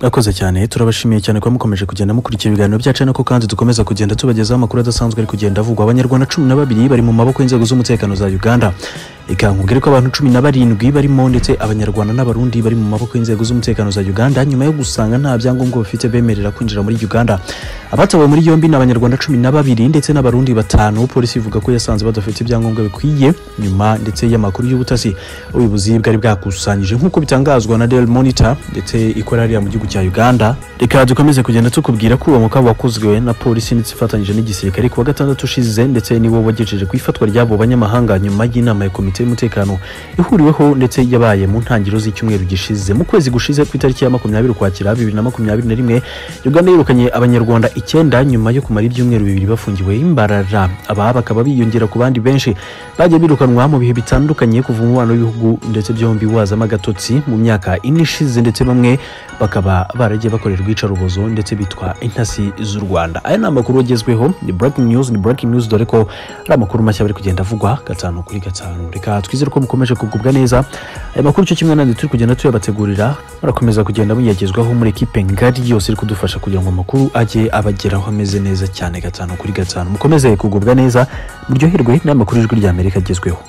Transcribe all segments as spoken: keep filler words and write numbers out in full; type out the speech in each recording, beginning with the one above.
Rakoze cyane turabashimiye cyane ko mukomeje kugenda mukurikira ibiganiro byacu nako kandi dukomeza kugenda tubagezaho amakuru adasanzwe ari kugenda avugwa. Abanyarwanda cumi na babiri bari mu maboko y'inzego z'umutekano za Uganda. Ikankubwira ko abantu cumi na barindwi barimo ndetse abanyarwanda n'abarundi bari mu maboko y'inzego z'umutekano za Uganda nyuma yo gusanga nta byangombwa bafite bemerera kwinjira muri Uganda. Abatawe muri yombi n'abanyarwanda cumi na babiri ndetse n'abarundi batanu. Polisi ivuga ko yasanze badafite ibyangombwa bikwiye nyuma ndetse y'amakuru y'ubutasi ubuyobozi bwari bwakusanyije nk'uko bitangazwa na Daily Monitor ndetse ikora hariya mu gihugu cya Uganda. Reka dukomeze kugenda tukubwira ko uwo mukaba wakozwe na polisi ndetse ifatanyije n'igisirikare kuwa gatandatu ushize ndetse niwo wagejeje ku ifatwa ry'abo banyamahanga nyuma y'inama ya komite y'umutekano ihuriweho ndetse yabaye mu ntangiriro z'icyumweru gishize. Mu kwezi gushize ku itariki ya makumyabiri Ukwakira bibiri na makumyabiri na rimwe Uganda yirukanye abanyarwanda icyenda nyuma yo kumara ibyumweru bibiri bafungiwe imbarara. Aba bakaba biyongera ku bandi benshi bagiye birukanwa mu bihe bitandukanye kuva mu mubano w'ibihugu ndetse byombi wazama agatotsi mu myaka ine ishize ndetse bamwe bakaba baragiye bakorerwa icarubozo ndetse bitwa intasi z'u Rwanda. Aya ni amakuru agezweho, ni breaking news, ni breaking news dore ko ari amakuru mashya bari kugenda avugwa gatanu kuri gatanu. Reka twizere ko mukomeje kugubwa neza. Aya makuru cyo kimwe nandi turi kugenda tuyabategurira barakomeza kugenda muyagezwaho muri equipe ngari yose iri kudufasha kugira ngo amakuru ajye abageraho ameze neza cyane gatanu kuri gatanu. Mukomeze kugubwa neza muryoherwe n'amakuru y'ijwi rya Amerika agezweho.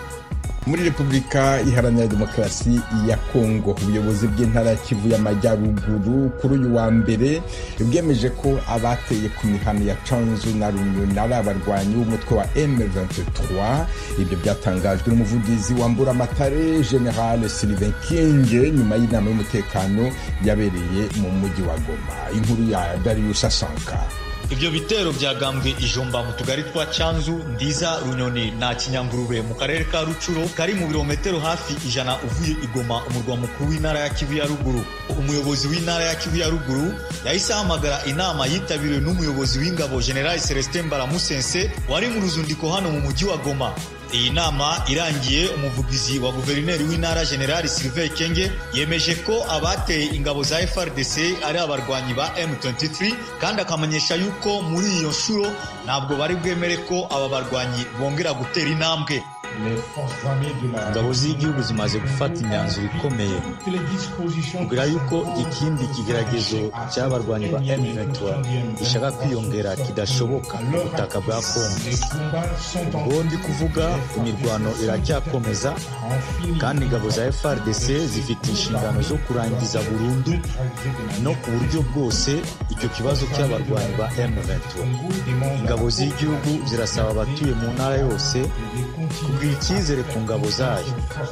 Muri Repubulika Iharanira Demokarasi ya Kongo, ubuyobozi bw'intara Kivu y'Amajyaruguru kuri uyu wa mbere bwemeje ko abateye ku mihano ya Chanzu na Runyonyi abarwanyi b'umutwe wa M vingt-trois. Ibyo byatangajwe n'umuvugizi wa Mburamatare General Sylvain Kinge nyuma y'inama y'umutekano yabereye mu mujyi wa Goma. Inkuru ya Darius Asanka. Ibyo bitero byagambwe ijomba mu tugari twa Chanzu, Ndiza, Runyoni na Kinyangurube mu karere ka Rucuro kari mu birometero hafi ijana uvuye Igoma, umurwa mukuru w'intara ya Kivu ya Ruguru. Umuyobozi w'intara ya Kivu ya Ruguru yahise ahamagara inama yitabiriwe n'umuyobozi w'ingabo General Celestin Baramusense wari mu ruzundiko hano mu mujyi wa Goma. Iyi nama irangiye, umuvugizi wa guverineri w'intara General Sylvain Kenge yemeje ko abateye ingabo za F R D C ari abarwanyi ba M vingt-trois kandi akamenyesha yuko muri iyo nshuro ntabwo bari bwemere ko aba barwanyi bongera gutera intambwe. Ingabo z'igihugu zimaze gufata imyanzuro ikomeye kugira yuko ikindi kigeragezo cy'abarwanyi ba M vingt-trois gishaka kwiyongera kidashoboka ku butaka bwa Kongo. Ubwo ndi kuvuga imirwano iracyakomeza kandi ingabo za F R D C zifite inshingano zo kurangiza burundu no ku buryo bwose icyo kibazo cy'abarwanyi ba M vingt-trois. Ingabo z'igihugu zirasaba abatuye mu ntara yose kugira icyizere ku ngabo zayo.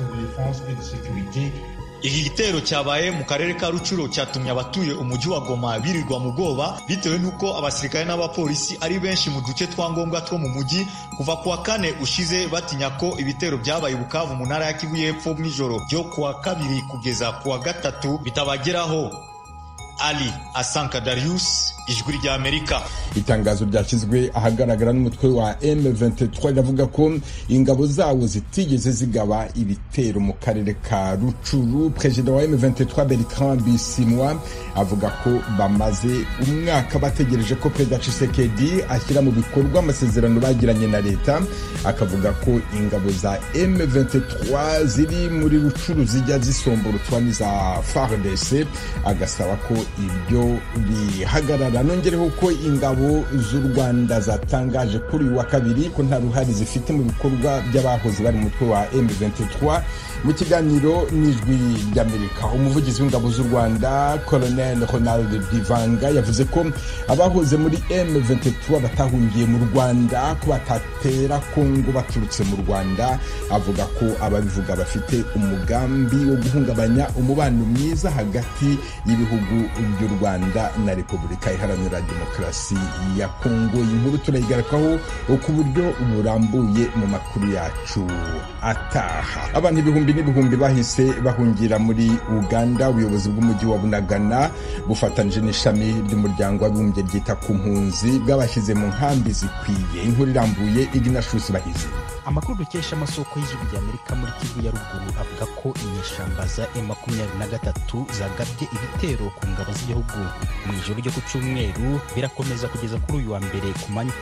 Iki gitero cyabaye mu karere ka Rucuro cyatumye abatuye umujyi wa Goma birirwa mu bwoba bitewe nuko abasirikare n'abapolisi ari benshi mu duce twa ngombwa two mu mujyi kuva kuwa kane ushize batinya ko ibitero byabaye Bukavu mu ntara ya Kivu y'Epfo mw'ijoro ryo kuwa kabiri kugeza kuwa gatatu bitabageraho. Ali Asanka Darius, ijwi rya Amerika. Itangazo ryashyizwe ahagaragara n'umutwe wa M vingt-trois riravuga ko ingabo zawo zitigeze zigaba ibitero mu karere ka Rucuru. Perezida wa M vingt-trois Bertrand Bisimwa avuga ko bamaze umwaka bategereje ko Perezida Tshisekedi ashyira mu bikorwa amasezerano bagiranye na leta. Akavuga ko ingabo za M vingt-trois ziri muri Rucuru zijya zisomborotwa n'iza F A R D C, agasaba ko ibyo bihagarara. Nongereho ko ingabo z'u Rwanda zatangaje kuri uyu wa kabiri ko nta ruhare zifite mu bikorwa by'abahoze bari mu mutwe wa M vingt-trois. Mu kiganiro n'ijwi ry'Amerika, umuvugizi w'ingabo z'u Rwanda Colonel Ronald Bivanga yavuze ko abahoze muri M vingt-trois batahungiye mu Rwanda, ko batatera Kongo baturutse mu Rwanda. Avuga ko ababivuga bafite umugambi wo guhungabanya umubano mwiza hagati y'ibihugu by'u Rwanda na Repubulika Iharanira Demokarasi ya Kongo. Inkuru turayigarukaho ku buryo burambuye mu makuru yacu ataha. Abantu ibihumbi n'ibihumbi bahise bahungira muri Uganda. Ubuyobozi bw'umujyi wa Bunagana bufatanyije n'ishami ry'umuryango w'abibumbye ryita ku mpunzi bwabashyize mu nkambi zikwiye. Inkuru irambuye Ignatius Bahizi. Amakuru dukesha amasoko y'ijwi rya Amerika muri Kivu ya Ruguru avuga ko inyeshamba za M makumyabiri na gatatu zagabye ibitero ku ngabo z'igihugu mu ijoro ryo ku cyumweru, birakomeza kugeza kuri uyu wa mbere ku manywa.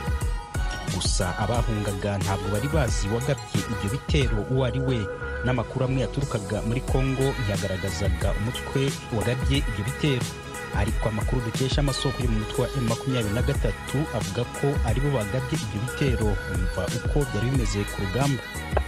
Gusa abahungaga ntabwo bari bazi wagabye ibyo bitero uwo ari we. N'amakuru amwe yaturukaga muri Kongo ntiyagaragazaga umutwe wagabye ibyo bitero. ariko amakuru dukesha amasoko yo mu mutwe wa M makumyabiri na gatatu avuga ko aribo bagabye ibyo bitero. Umva uko byari bimeze ku rugamba.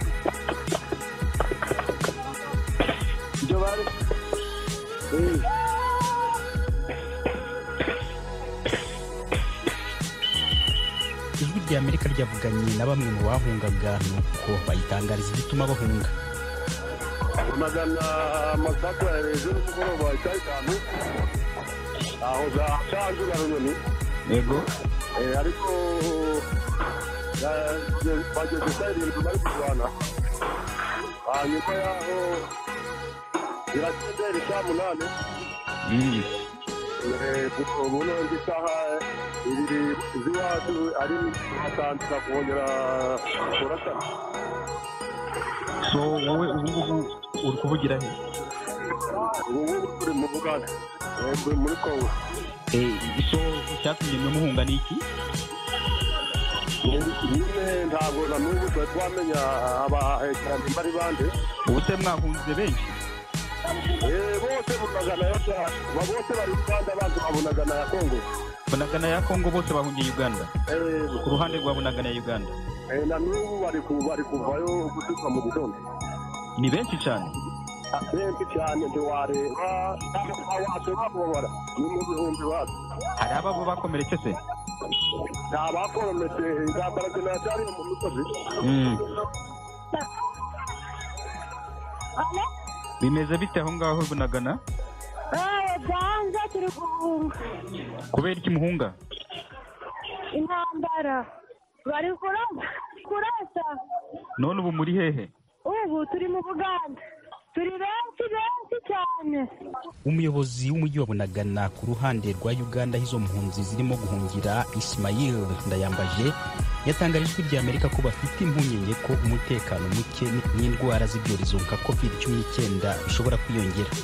Ijwi rya Amerika ryavuganye na bamwe mu bahungaga nuko bayitangariza igituma bahunga. Magana amasako ya hejuru y'umugoroba wa saa tanu aho za Cyanzu na Runyoni. Yego. Eh ariko bageze saa irindwi bari kurwana. Hanyuma yaho biratsinze saa munani. Mm. Eh ubu none isaha ibiri ziwacu ari hatanzwe kongera kurasa. So wowe ubu uri kuvugira he? Ubu turi mu Buganda muri Kongo. Eh so cyatumye muhunga niki? Nyine ntabwo na n'ubu twamenya abahekeranye bari bande. Ubuse mwahunze benshi? Eh bose bunagana ya bose bari Uganda abantu babunagana ya Kongo. Bunagana ya Kongo bose bahungiye Uganda. Eh ku ruhande rwa bunagana ya Uganda. Eh na n'ubu bari ku bari kuvayo gutuka mu gitondo. Ni benshi cyane. Benshi cyane ntiwareba abashobora kubabara ni mu bihumbi babo. Hari ababo bakomeretse se? Nta bakomeretse intambara zinacyari mu misozi. Bimeze bite aho ngaho bunagana? Eh byanze turi guhunga. Kubera iki muhunga? Intambara bari kurasa kurasa. None ubu muri hehe? Ubu turi mu Buganda. Turi benshi benshi cyane. Umuyobozi w'umujyi wa Bunagana ku ruhande rwa Uganda hizo mpunzi zirimo guhungira, Ismail Ndayambaje, yatangaje ijwi rya Amerika ko bafite impungenge ko umutekano muke n'indwara z'ibyorezo nka covid cumi n'icyenda bishobora kwiyongera.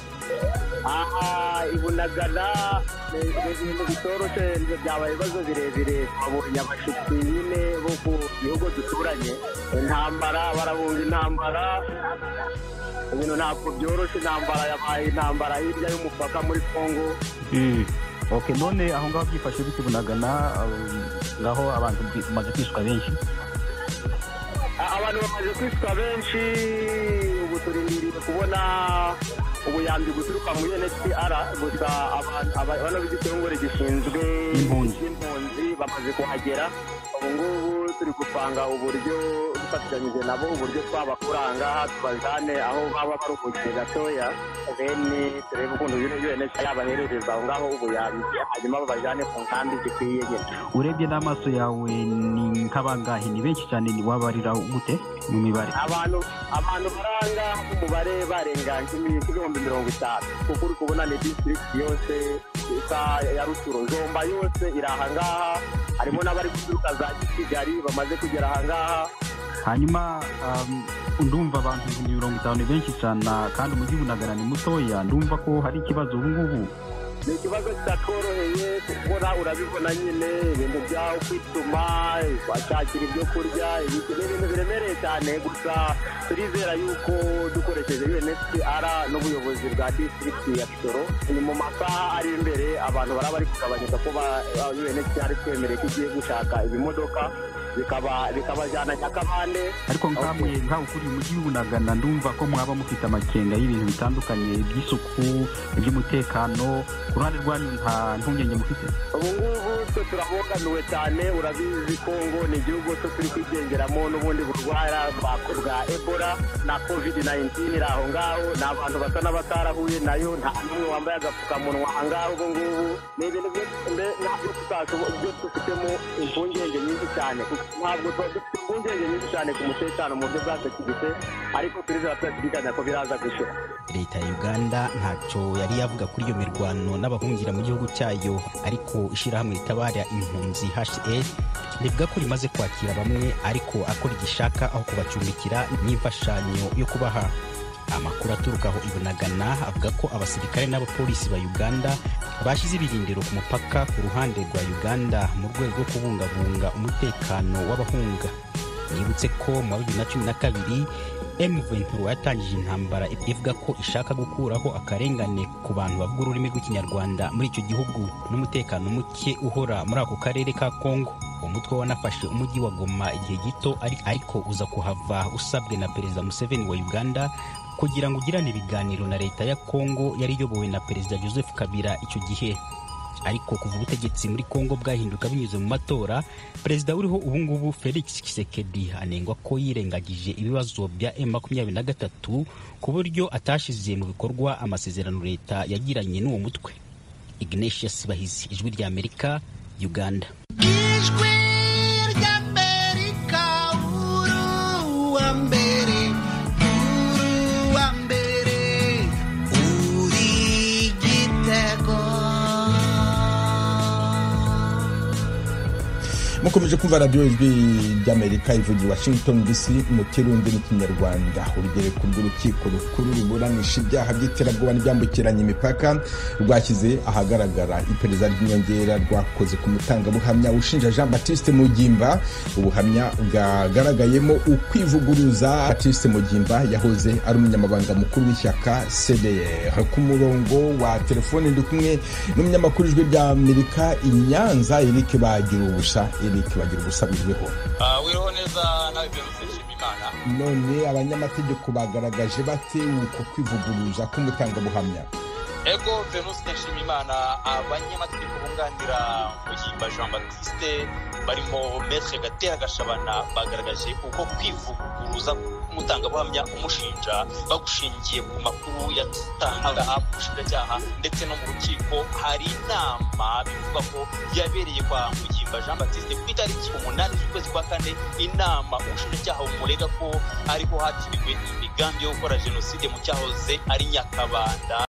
Aha ibunagana ibintu bitoroshe byabaye ibibazo birebire babonye abashitsi nyine bo ku gihugu duturanye. Intambara barabunga intambara ibintu ntabwo byoroshe. Intambara yabaye intambara hirya y'umupaka muri Kongo. Okay, none aho ngaho byifashe bite bunagana ngaho abantu bamaze kwishwa benshi? Abantu bamaze kwishwa benshi ubu turindiriye kubona ubuyambi guturuka muri N H C R gusa abantu b'igitongore gishinzwe impunzi bamaze kuhagera. Ubu ngubu turi gupanga uburyo dufatanyije nabo uburyo twabakuranga tubajane aho baba baruhukiye gatoya, bene turebe ukuntu ibintu N H C R yabahereza aho ngaho ubuyambi hanyuma babajane ku nkambi zikwiye nyine. Urebye n'amaso yawe ni nk'abangahe? Ni benshi cyane. Ni wabarira gute mu mibare? Abantu abantu baranga umubare barenga ibihumbi mirongo itanu kuko uri kubona ni district yose isa ya Ruturo Zomba yose irahangaha. Harimo n'abari guturuka za Kigali bamaze kugera ahangaha. Hanyuma ndumva abantu mirongo itanu benshi cyane kandi umujyi bunagana ni mutoya. Ndumva ko hari ikibazo ubu ngubu. Ni ikibazo kitatworoheye kubona, urabibona nyine ibintu byaho kwituma washakira ibyo kurya ibintu biremereye cyane. Gusa turizera yuko dukoresheje U N H C R n'ubuyobozi bwa district ya Kisoro ni mu masaha ari imbere abantu baraba bari kugabanyuka ko U N H C R twemereye ko igiye gushaka ibimodoka bikaba bikabajyana Nyakabande. Ariko nkamwe nkaho kuri umujyi w'Ubunagana ndumva ko mwaba mufite amakenga y'ibintu bitandukanye by'isuku iby'umutekano. Ku ruhande rwanyu nta mpungenge mufite? Ubu ngubu twe turabogamiwe cyane. Urabizi Kongo ni igihugu cyo turi kwigengeramo n'ubundi burwara bwa Ebola na covid nineteen iri aho ngaho. Ni abantu basa n'abatarahuye nayo, nta n'umwe wambaye agapfukamunwa aha ngaho. Ubu ngubu ni ibintu ntabwo tutashoboye dufitemo impungenge nyinshi cyane. Ntabwo dufite impungenge nyinshi cyane ku mutekano mu buryo bwa sekirite, ariko turizera twashidikanya ko biraza gushira. Leta ya Uganda ntacyo yari yavuga kuri iyo mirwano n'abahungira mu gihugu cyayo, ariko ishyirahamwe ritabara impunzi H C R rivuga ko rimaze kwakira bamwe ariko akora igishaka aho kubacumbikira n'imfashanyo yo kubaha. Amakuru aturuka aho Ibunagana avuga ko abasirikare n'abapolisi ba Uganda bashyize ibirindiro ku mupaka ku ruhande rwa Uganda mu rwego rwo kubungabunga umutekano w'abahunga. Nibutse ko mu bibiri na cumi na kabiri M vingt-trois yatangije intambara ivuga ko ishaka gukuraho akarengane ku bantu bavuga ururimi rw'ikinyarwanda muri icyo gihugu n'umutekano muke uhora muri ako karere ka Kongo. Umutwe wanafashe umujyi wa Goma igihe gito ariko uza kuhava usabwe na Perezida Museveni wa Uganda kugira ngo ugirane ibiganiro na leta ya Kongo yari iyobowe na Perezida Joseph Kabila icyo gihe. Ariko kuva ubutegetsi muri Kongo bwahinduka binyuze mu matora, perezida uriho ubu ngubu Felix Tshisekedi anengwa ko yirengagije ibibazo bya M makumyabiri na gatatu ku buryo atashize mu bikorwa amasezerano leta yagiranye n'uwo mutwe. Ignatius Bahizi, Ijwi rya Amerika, Uganda. Ijwi rya Amerika, uru wa mbere, uru wa mbere, uri Gitego. mukomeje kumva radiyo ijwi ry'Amerika ivugira Washington D C mu kirundi n'ikinyarwanda. urugereko rw'urukiko rukuru ruburanisha ibyaha by'iterabwoba n'ibyambukiranya imipaka rwashyize ahagaragara iperereza ry'inyongera rwakoze ku mutangabuhamya ushinja Jean Baptiste Mugimba. ubuhamya bwagaragayemo ukwivuguruza. Baptiste Mugimba yahoze ari umunyamabanga mukuru w'ishyaka C D R. ku murongo wa telefone ndi kumwe n'umunyamakuru ijwi ry'Amerika i Nyanza, Eric Bagira ubusa. Eric Bagira ubusa bizweho. Ah, wiriho neza nawe Venuste Imana. None abanyamategeko bagaragaje bate uko kwivuguruza k'umutangabuhamya? Ego Venuste Imana, abanyamategeko bunganira Mugimba Jean Baptiste barimo Maître Gatera Gashabana bagaragaje uko kwivuguruza umutangabuhamya umushinja bagushingiye ku makuru yatanga ubushinjacyaha ndetse no mu rukiko. Hari inama bivuga ko yabereye kwa Mugimba Jean Baptiste ku itariki umunani z'ukwezi kwa kane, inama ubushinjacyaha bumurega ko ariho hakiriwe imigambi yo gukora jenoside mu cyahoze ari Nyakabanda.